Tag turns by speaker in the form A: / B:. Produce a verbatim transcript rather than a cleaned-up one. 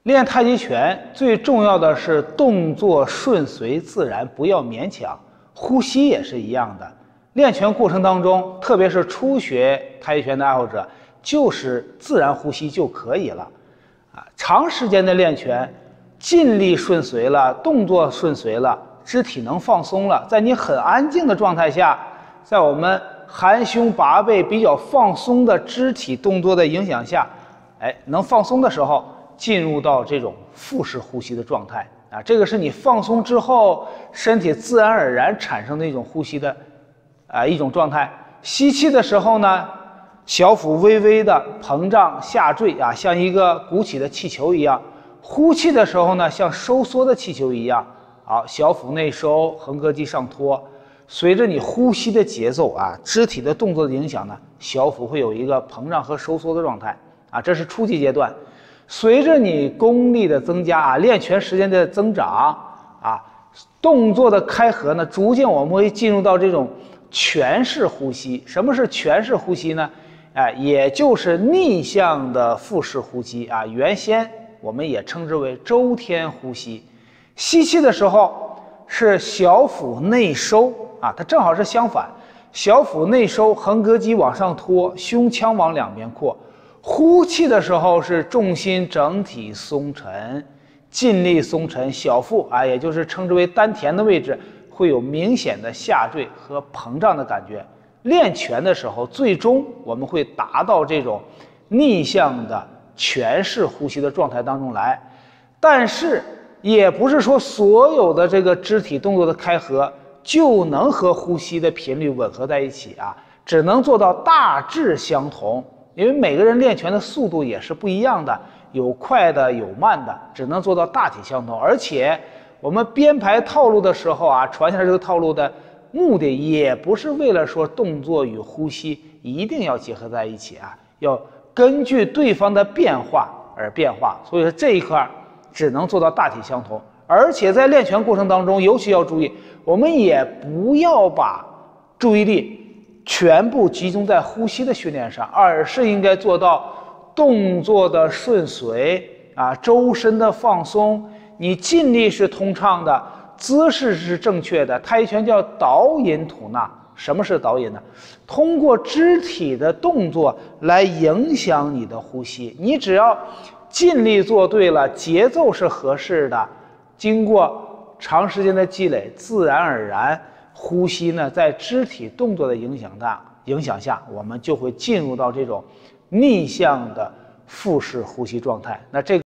A: 练太极拳最重要的是动作顺随自然，不要勉强。呼吸也是一样的。练拳过程当中，特别是初学太极拳的爱好者，就是自然呼吸就可以了。啊，长时间的练拳，尽力顺随了，动作顺随了，肢体能放松了，在你很安静的状态下，在我们含胸拔背比较放松的肢体动作的影响下，哎，能放松的时候，进入到这种腹式呼吸的状态啊，这个是你放松之后，身体自然而然产生的一种呼吸的啊一种状态。吸气的时候呢，小腹微微的膨胀下坠啊，像一个鼓起的气球一样；呼气的时候呢，像收缩的气球一样。好，小腹内收，横膈肌上托。随着你呼吸的节奏啊，肢体的动作的影响呢，小腹会有一个膨胀和收缩的状态啊，这是初级阶段。随着你功力的增加啊，练拳时间的增长啊，动作的开合呢，逐渐我们会进入到这种全式呼吸。什么是全式呼吸呢？哎，也就是逆向的腹式呼吸啊，原先我们也称之为周天呼吸。吸气的时候是小腹内收啊，它正好是相反，小腹内收，横膈肌往上托，胸腔往两边扩。呼气的时候是重心整体松沉，尽力松沉，小腹啊，也就是称之为丹田的位置，会有明显的下坠和膨胀的感觉。练拳的时候，最终我们会达到这种逆向的全式呼吸的状态当中来，但是也不是说所有的这个肢体动作的开合就能和呼吸的频率吻合在一起啊，只能做到大致相同。因为每个人练拳的速度也是不一样的，有快的有慢的，只能做到大体相同。而且我们编排套路的时候啊，传下来这个套路的目的也不是为了说动作与呼吸一定要结合在一起啊，要根据对方的变化而变化。所以说这一块只能做到大体相同。而且在练拳过程当中，尤其要注意，我们也不要把注意力全部集中在呼吸的训练上，而是应该做到动作的顺随啊，周身的放松，你尽力是通畅的，姿势是正确的。太极拳叫导引吐纳。什么是导引呢？通过肢体的动作来影响你的呼吸，你只要尽力做对了，节奏是合适的，经过长时间的积累，自然而然呼吸呢，在肢体动作的影响下，影响下，我们就会进入到这种逆向的腹式呼吸状态。那这个